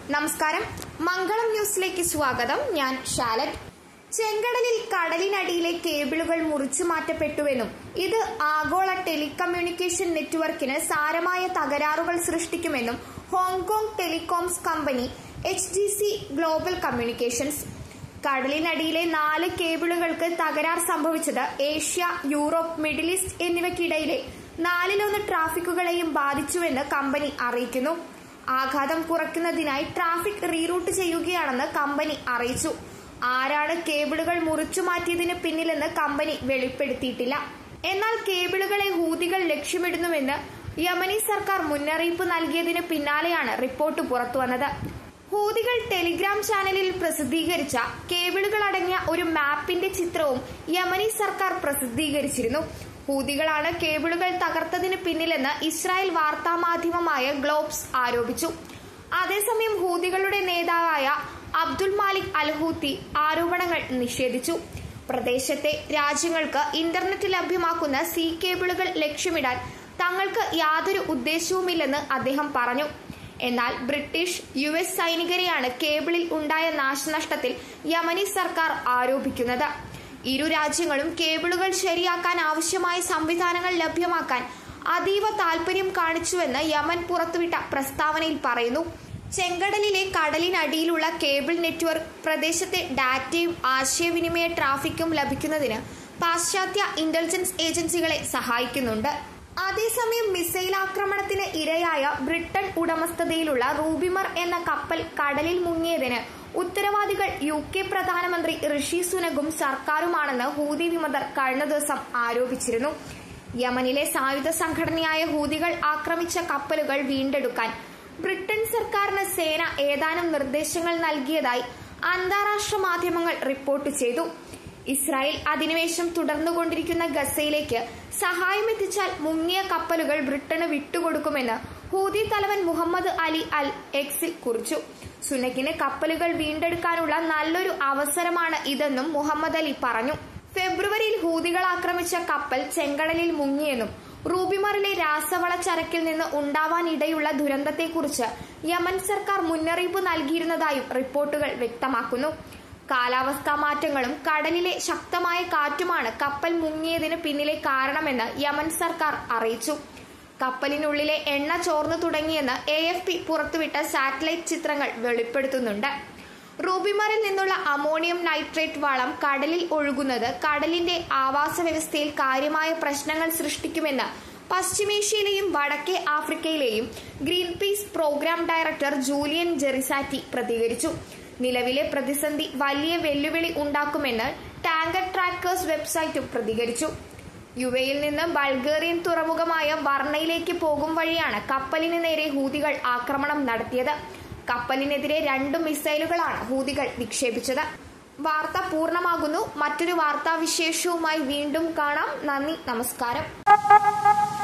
നമസ്കാരം. മംഗളം ന്യൂസിലേക്ക് സ്വാഗതം. ഞാൻ ഷാലറ്റ്. ചെങ്കടലിൽ കടലിനടിയിലെ കേബിളുകൾ മുറിച്ചു മാറ്റപ്പെട്ടുവെന്നും ഇത് ആഗോള ടെലികമ്മ്യൂണിക്കേഷൻ നെറ്റ്വർക്കിന് സാരമായ തകരാറുകൾ സൃഷ്ടിക്കുമെന്നും Hong Kong telecoms company HGC global communications. കടലിനടിയിലെ 4 കേബിളുകൾക്ക് തകരാർ സംഭവിച്ചത് ഏഷ്യ, യൂറോപ്പ്, മിഡിൽ ഈസ്റ്റ് എന്നിവയ്ക്കിടയിലെ 4-1 ട്രാഫിക്കുകളെയും ബാധിച്ചുവെന്ന് കമ്പനി അറിയിക്കുന്നു. ആഘാതം കുറയ്ക്കുന്നതിനായി ട്രാഫിക് റീറൂട്ട് ചെയ്യുകയാണെന്ന് കമ്പനി അറിയിച്ചു. ആരാണ് കേബിളുകൾ മുറിച്ചു മാറ്റിയതിന് പിന്നിലെന്ന് കമ്പനി വെളിപ്പെടുത്തിയിട്ടില്ല. എന്നാൽ കേബിളുകളെ ഹൂതികൾ ലക്ഷ്യമിടുന്നുവെന്ന് യമനി സർക്കാർ മുന്നറിയിപ്പ് നൽകിയതിന് പിന്നാലെയാണ് റിപ്പോർട്ട് പുറത്തുവന്നത്. ഹൂതികൾ ടെലിഗ്രാം ചാനലിൽ പ്രസിദ്ധീകരിച്ച കേബിളുകൾ അടങ്ങിയ ഒരു മാപ്പിന്റെ ചിത്രവും യമനി സർക്കാർ പ്രസിദ്ധീകരിച്ചിരുന്നു. ഹൂതികളാണ് കേബിളുകൾ തകർത്തതിന് പിന്നിലെന്ന് ഇസ്രായേൽ വാർത്താമാധ്യമമായ ഗ്ലോബ്സ് ആരോപിച്ചു. അതേസമയം ഹൂതികളുടെ നേതാവായ അബ്ദുൽ മാലിക് അൽ ഹൂത്തി ആരോപണങ്ങൾ നിഷേധിച്ചു. പ്രദേശത്തെ രാജ്യങ്ങൾക്ക് ഇന്റർനെറ്റ് ലഭ്യമാക്കുന്ന സീ കേബിളുകൾ ലക്ഷ്യമിടാൻ തങ്ങൾക്ക് യാതൊരു ഉദ്ദേശവുമില്ലെന്ന് അദ്ദേഹം പറഞ്ഞു. എന്നാൽ ബ്രിട്ടീഷ്, US സൈനികരെയാണ് കേബിളിൽ ഉണ്ടായ നാശനഷ്ടത്തിൽ യമനി സർക്കാർ ആരോപിക്കുന്നത്. ഇരു രാജ്യങ്ങളും കേബിളുകൾ ശരിയാക്കാൻ ആവശ്യമായ സംവിധാനങ്ങൾ ലഭ്യമാക്കാൻ അതീവ താൽപര്യം കാണിച്ചുവെന്ന് യമൻ പുറത്തുവിട്ട പ്രസ്താവനയിൽ പറയുന്നു. ചെങ്കടലിലെ കടലിനടിയിലുള്ള കേബിൾ നെറ്റ്വർക്ക് പ്രദേശത്തെ ഡാറ്റയും ആശയവിനിമയ ട്രാഫിക്കും ലഭിക്കുന്നതിന് പാശ്ചാത്യ ഇന്റലിജൻസ് ഏജൻസികളെ സഹായിക്കുന്നുണ്ട്. അതേസമയം മിസൈൽ ആക്രമണത്തിന് ഇരയായ ബ്രിട്ടൻ ഉടമസ്ഥതയിലുള്ള റൂബിമർ എന്ന കപ്പൽ കടലിൽ മുങ്ങിയതിന് ഉത്തരവാദികൾ UK പ്രധാനമന്ത്രി ഋഷി സുനകും സർക്കാരുമാണെന്ന് ഹൂതി വിമതർ കഴിഞ്ഞ ദിവസം ആരോപിച്ചിരുന്നു. യമനിലെ സായുധ സംഘടനയായ ഹൂതികൾ ആക്രമിച്ച കപ്പലുകൾ വീണ്ടെടുക്കാൻ ബ്രിട്ടൻ സർക്കാരിന് സേന ഏതാനും നിർദ്ദേശങ്ങൾ നൽകിയതായി അന്താരാഷ്ട്ര മാധ്യമങ്ങൾ റിപ്പോർട്ട് ചെയ്തു. ഇസ്രായേൽ അധിനിവേശം തുടർന്നുകൊണ്ടിരിക്കുന്ന ഗസയിലേക്ക് സഹായം എത്തിച്ചാൽ മുങ്ങിയ കപ്പലുകൾ ബ്രിട്ടന് വിട്ടുകൊടുക്കുമെന്ന് ഹൂതി തലവൻ മുഹമ്മദ് അലി അൽ എക്സിൽ കുറിച്ചു. സുനക്കിന് കപ്പലുകൾ വീണ്ടെടുക്കാനുള്ള നല്ലൊരു അവസരമാണ് ഇതെന്നും മുഹമ്മദ് അലി പറഞ്ഞു. ഫെബ്രുവരിയിൽ ഹൂതികൾ ആക്രമിച്ച കപ്പൽ ചെങ്കടലിൽ മുങ്ങിയെന്നും റൂബിമറിലെ രാസവള ചരക്കിൽ നിന്ന് ഉണ്ടാവാനിടയുള്ള ദുരന്തത്തെക്കുറിച്ച് യമൻ സർക്കാർ മുന്നറിയിപ്പ് നൽകിയിരുന്നതായും റിപ്പോർട്ടുകൾ വ്യക്തമാക്കുന്നു. കാലാവസ്ഥാ മാറ്റങ്ങളും കടലിലെ ശക്തമായ കാറ്റുമാണ് കപ്പൽ മുങ്ങിയതിന് പിന്നിലെ കാരണമെന്ന് യമൻ സർക്കാർ അറിയിച്ചു. കപ്പലിനുള്ളിലെ എണ്ണ ചോർന്നു തുടങ്ങിയെന്ന് AFP പുറത്തുവിട്ട സാറ്റലൈറ്റ് ചിത്രങ്ങൾ വെളിപ്പെടുത്തുന്നുണ്ട്. റൂബിമറിൽ നിന്നുള്ള അമോണിയം നൈട്രേറ്റ് വളം കടലിൽ ഒഴുകുന്നത് കടലിന്റെ ആവാസ വ്യവസ്ഥയിൽ കാര്യമായ പ്രശ്നങ്ങൾ സൃഷ്ടിക്കുമെന്ന് പശ്ചിമേഷ്യയിലെയും വടക്കേ ആഫ്രിക്കയിലെയും Greenpeace programme director Julian Jreissati പ്രതികരിച്ചു. നിലവിലെ പ്രതിസന്ധി വലിയ വെല്ലുവിളി ഉണ്ടാക്കുമെന്ന് ടാങ്കർ ട്രാക്കേഴ്സ് വെബ്സൈറ്റും പ്രതികരിച്ചു. UAE-യിൽ നിന്ന് ബൾഗേറിയൻ തുറമുഖമായ വർണയിലേക്ക് പോകും വഴിയാണ് കപ്പലിന് നേരെ ഹൂതികൾ ആക്രമണം നടത്തിയത്. കപ്പലിനെതിരെ 2 മിസൈലുകളാണ് ഹൂതികൾ വിക്ഷേപിച്ചത്. വാർത്ത പൂർണ്ണമാകുന്നു. മറ്റൊരു വാർത്താവിശേഷവുമായി വീണ്ടും കാണാം. നന്ദി, നമസ്കാരം.